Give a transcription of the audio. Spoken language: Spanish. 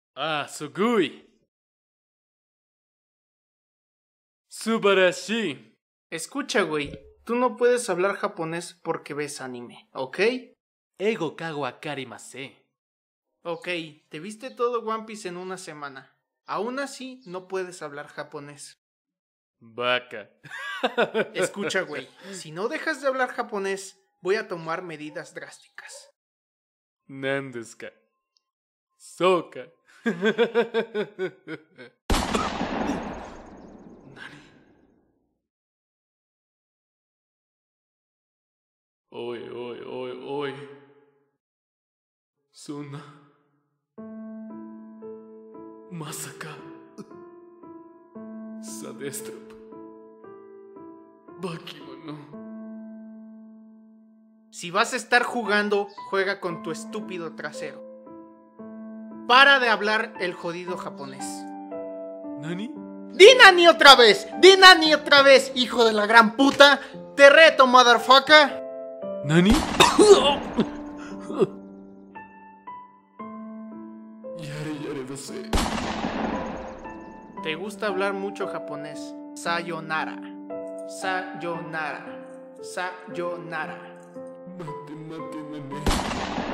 Ah, sugui. Subarashi. Escucha, güey, tú no puedes hablar japonés porque ves anime, ¿ok? Ego kago akarimase. Ok, te viste todo One Piece en una semana. Aún así, no puedes hablar japonés. Baka. Escucha, güey, si no dejas de hablar japonés, voy a tomar medidas drásticas. Nandeska. Soka. Oi, oi, oi, oi. Suna. Masaka. Sadestrap. Bakemono. Si vas a estar jugando, juega con tu estúpido trasero. Para de hablar el jodido japonés. ¿Nani? ¡Di Nani otra vez! ¡Di Nani otra vez, hijo de la gran puta! ¡Te reto, motherfucker! ¿Nani? Yare dase. Te gusta hablar mucho japonés. Sayonara. Sayonara. Sayonara. Mate, nane.